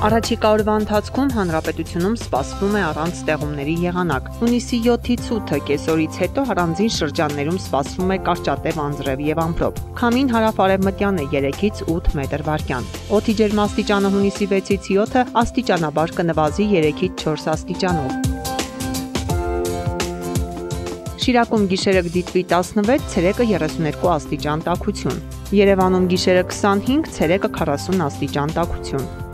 Առաջիկա օրվա ընթացքում հանրապետությունում սպասվում է առանց ստեղումների եղանակ։ Հունիսի 7-ից 8-ը կեսօրից հետո առանձին շրջաններում սպասվում է կարճատև անձրև եւ ամպրոպ։ Քամին հարավ-արևմտյան է 3-ից 8 մետր վարկյան։ Օդի ջերմաստիճանը հունիսի 6-ից 7-ը աստիճանաբար կնվազի 3-ից 4 աստիճանով։ Շիրակում գիշերը կդիտվի 16, ցերեկը 32 աստիճան տաքություն։ Երևանում գիշերը 25, ցերեկը 40 աստիճան տաքություն։